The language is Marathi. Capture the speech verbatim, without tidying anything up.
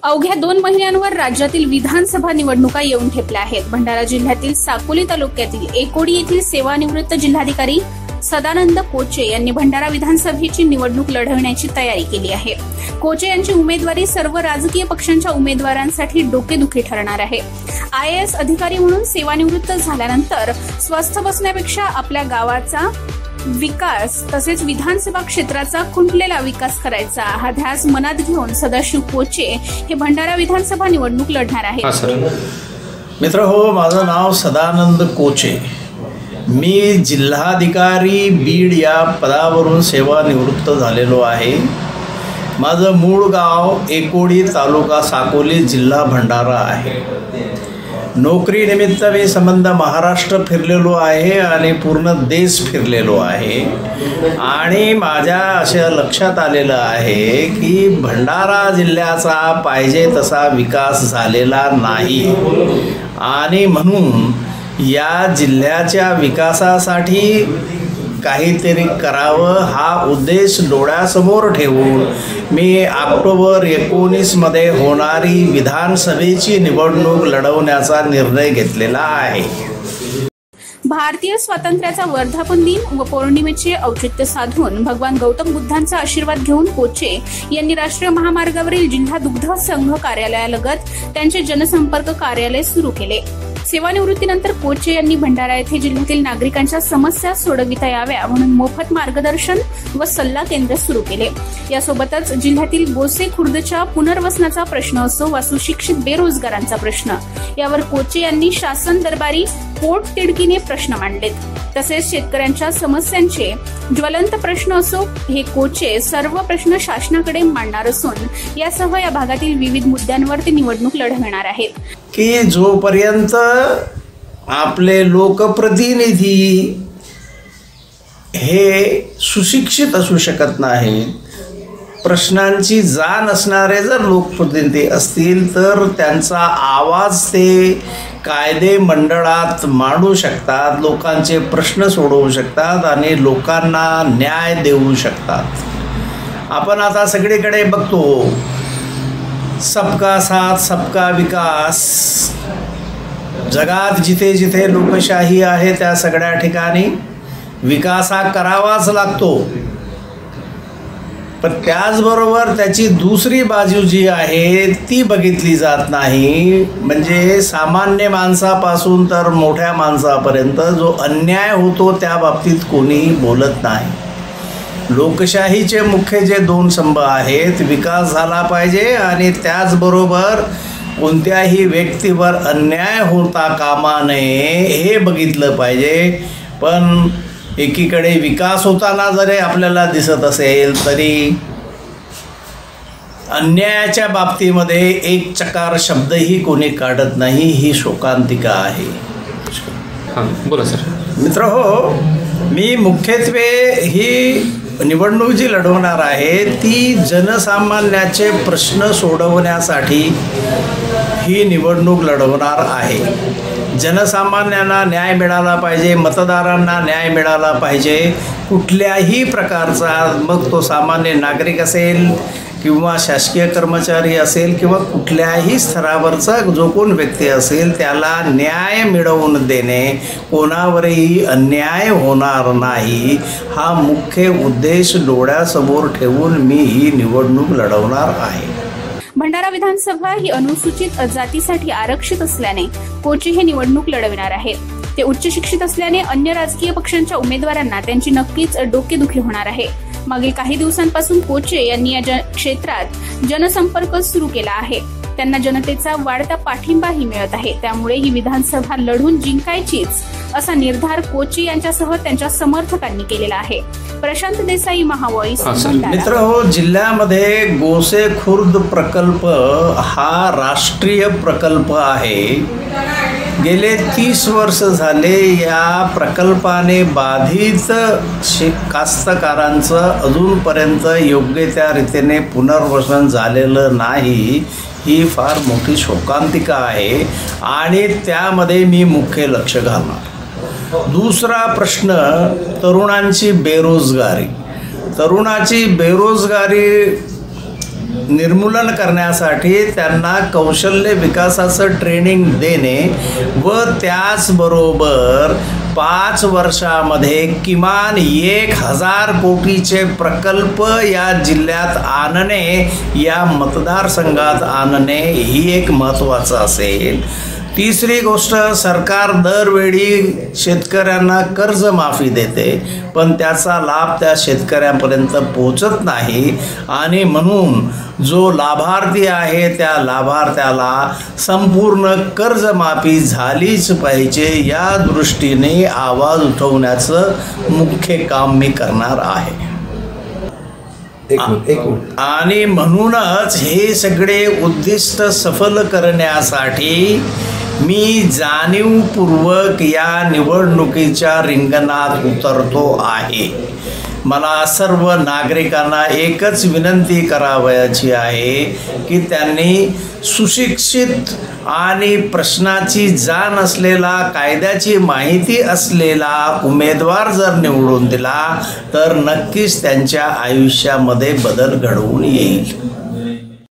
अवघ्या दोन महिन्यांवर राज्यातील विधानसभा निवडणुका येऊन ठेपल्या आहेत। भंडारा जिल्ह्यातील साकोली तालुक्यातील एकोडी येथील सेवानिवृत्त जिल्हाधिकारी सदानंद कोचे यांनी भंडारा विधानसभेची निवडणूक लढवण्याची तयारी केली आहे। कोचे यांची उमेदवारी सर्व राजकीय पक्षांच्या उमेदवारांसाठी डोकेदुखी ठरणार आहे। आय ए एस अधिकारी म्हणून सेवानिवृत्त झाल्यानंतर स्वस्थ बसण्यापेक्षा आपल्या गावाचा विकास तसेच विधानसभा क्षेत्राचा खुंटलेला विकास करायचा हा ध्यास मनात घेऊन सदाशिव कोचे हे भंडारा विधानसभा निवडणूक लढणार आहेत। मित्र हो, माझं नाव सदानंद कोचे। मी जिल्हाधिकारी बीड या पदावरून सेवानिवृत्त झालेलो आहे। माझं मूळ गाव एकोडी, तालुका साकोली, जिल्हा भंडारा आहे। नोकरीनिमित्त मी संबंध महाराष्ट्र फिरलेलो आहे आणि पूर्ण देश फिरलेलो आहे आणि माझ्या अशा लक्षात आलेलं आहे की भंडारा जिल्ह्याचा पाहिजे तसा विकास झालेला नाही आणि म्हणून या जिल्ह्याच्या विकासासाठी काहीतरी करावं हा उद्देश डोळ्यासमोर ठेवून मी ऑक्टोबर एकोणीस मध्ये होणारी विधानसभेची निवडणूक लढवण्याचा निर्णय घेतलेला आहे। भारतीय स्वातंत्र्याचा वर्धापन दिन व पौर्णिमेचे औचित्य साधून भगवान गौतम बुद्धांचा आशीर्वाद घेऊन कोचे यांनी राष्ट्रीय महामार्गावरील जिल्हा दुग्ध संघ कार्यालयालगत त्यांचे जनसंपर्क कार्यालय सुरू केले। सेवानिवृत्तीनंतर कोचे यांनी भंडारा येथे जिल्ह्यातील नागरिकांच्या समस्या सोडविता याव्या म्हणून मोफत मार्गदर्शन व सल्ला केंद्र सुरू केले। यासोबतच जिल्ह्यातील गोसे खुर्दच्या पुनर्वसनाचा प्रश्न असो वा सुशिक्षित बेरोजगारांचा प्रश्न यावर कोचे यांनी शासन दरबारी पोटतिडकीने प्रश्न मांडलेत। तसेच शेतकऱ्यांच्या समस्यांचे ज्वलंत प्रश्न असो हे कोचे सर्व प्रश्न शासनाकडे मांडणार असून यासह या भागातील विविध मुद्द्यांवर ते निवडणूक लढवणार आहेत। की जोपर्यंत आपले लोकप्रतिनिधी हे सुशिक्षित असू शकत नाहीत, प्रश्नांची जाण असणारे जर लोकप्रतिनिधी असतील तर त्यांचा आवाज ते कायदे मंडळात मांडू शकतात, लोकांचे प्रश्न सोडवू शकतात आणि लोकांना न्याय देऊ शकतात। आपण आता सगळीकडे बघतो सबका साथ सबका विकास। जगात जिथे जिथे लोकशाही आहे त्या सगळ्या ठिकाणी विकास हा करावाच लागतो, पण त्याचबरोबर त्याची दुसरी बाजू जी आहे ती बघितली जात नाही। म्हणजे सामान्य माणसापासून तर मोठ्या माणसापर्यंत जो अन्याय होतो त्या बाबतीत कोणीही बोलत नाही। लोकशाहीचे मुख्य जे दोन स्तंभ आहेत, विकास झाला पाहिजे आणि त्याचबरोबर कोणत्याही व्यक्तीवर अन्याय होता कामा नये हे बघितलं पाहिजे। पण एकीकडे विकास होताना जरी आपल्याला दिसत असेल तरी अन्यायाच्या बाबतीमध्ये एक चकार शब्दही कोणी काढत नाही, ही शोकांतिका आहे। हां बोला सर। मित्र हो, मी मुख्यत्वे ही निवडणूक जी लढवणार आहे ती जनसामान्याचे प्रश्न सोडवण्यासाठी ही निवडणूक लढवणार आहे। जनसामान्यांना न्याय मिळाला पाहिजे, मतदारांना न्याय मिळाला पाहिजे। कुठल्याही प्रकारचा, मग तो सामान्य नागरिक असेल किंवा शासकीय कर्मचारी असेल किंवा कुठल्याही स्तरावरचा जो कोण व्यक्ती असेल त्याला न्याय मिळवून देणे, कोणावरही अन्याय होणार नाही हा मुख्य उद्देश डोळ्यासमोर ठेवून मी ही निवडणूक लढवणार आहे। भंडारा विधानसभा ही अनुसूचित जातीसाठी आरक्षित असल्याने कोचे हे निवडणूक लढविणार आहेत। ते उच्च शिक्षित असल्याने अन्य राजकीय पक्षांच्या उमेदवारांना त्यांची नक्कीच डोकेदुखी होणार आहे। मागील काही दिवसांपासून कोचे यांनी या क्षेत्रात जनसंपर्क सुरू केला आहे। त्यांना जनतेचा वाढता पाठिंबाही मिळत आहे, त्यामुळे ही विधानसभा लढून जिंकायचीच असा निर्धार कोचे यांच्यासह त्यांच्या समर्थकांनी केलेला आहे। प्रशांत देसाई, महावॉइस। मित्र हो, जिल्ह्यामध्ये गोसे खुर्द प्रकल्प हा राष्ट्रीय प्रकल्प आहे। गेले तीस वर्ष झाले या प्रकल्पाने बाधित कास्तकारांचं अजूनपर्यंत योग्य त्या रीतीने पुनर्वसन झालेलं नाही, ही फार मोठी शोकांतिका आहे आणि त्यामध्ये मी मुख्य लक्ष घालणार। दुसरा प्रश्न तरुणांची बेरोजगारी। तरुणाची बेरोजगारी निर्मूलन करण्यासाठी त्यांना कौशल्य विकासाचं ट्रेनिंग देणे व त्याचबरोबर पाच वर्षामध्ये किमान एक हजार कोटीचे प्रकल्प या जिल्ह्यात आणणे, या मतदारसंघात आणणे ही एक महत्त्वाचं असेल. तिसरी गोष्ट, सरकार दरवेळी शेतकऱ्यांना कर्जमाफी देते पण त्याचा लाभ त्या शेतकऱ्यांपर्यंत पोचत नाही आणि म्हणून जो लाभार्थी आहे त्या लाभार्थ्याला संपूर्ण कर्जमाफी झालीच पाहिजे या दृष्टीने आवाज उठवण्याचं मुख्य काम मी करणार आहे. आणि म्हणूनच हे सगळे उद्दिष्ट सफल करण्यासाठी मी जाणीवपूर्वक या निवडणुकीच्या रिंगणात उतरतो आहे. मला सर्व नागरिकांना एकच विनंती करावयाची आहे की त्यांनी सुशिक्षित आणि प्रश्नाची जाण असलेला, कायद्याची माहिती असलेला उमेदवार जर निवडून दिला तर नक्कीच त्यांच्या आयुष्यामध्ये बदल घडवून येईल.